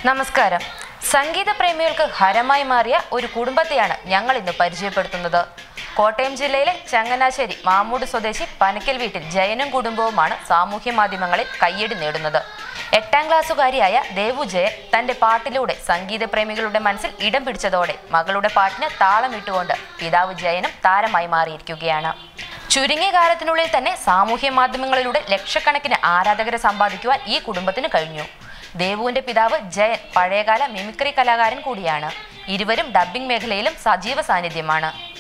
നമസ്കാരം. സംഗീത പ്രേമികൾക്ക് ഹരമായി മാറിയ ഒരു കുടുംബത്തെയാണ് ഞങ്ങൾ ഇന്ന് പരിചയപ്പെടുത്തുന്നത്. കോട്ടയം ജില്ലയിലെ ചങ്ങനാശ്ശേരി മാമൂട് സ്വദേശി പനക്കൽ വീട്ടിൽ ജയനും കുടുംബവുമാണ് സാമൂഹ്യ മാധ്യമങ്ങളിൽ കയ്യടി നേടുന്നത്. 8ാം ക്ലാസ്സുകാരിയായ ദേവു ജയൻ തന്റെ പാട്ടിലൂടെ സംഗീത പ്രേമികളുടെ മനസ്സിൽ ഇടം പിടിച്ചതോടെ മകളുടെ പാട്ടിന് താളമിട്ടുകൊണ്ട് പിതാവ് ജയനും താരമായി മാറിയിരിക്കുകയാണ്. ചുരുങ്ങിയ കാലത്തിനുള്ളിൽ തന്നെ സാമൂഹ്യ മാധ്യമങ്ങളിലൂടെ ലക്ഷക്കണക്കിന് ആരാധകരെ സമ്പാദിക്കുവാൻ ഈ കുടുംബത്തിന് കഴിഞ്ഞു. ദേവുവിന്റെ പിതാവ് ജയൻ പഴയകാല മിമിക്രി കലാകാരൻ കൂടിയാണ്. ഇരുവരും ഡബ്ബിംഗ് മേഖലയിലും സജീവ സാന്നിധ്യമാണ്.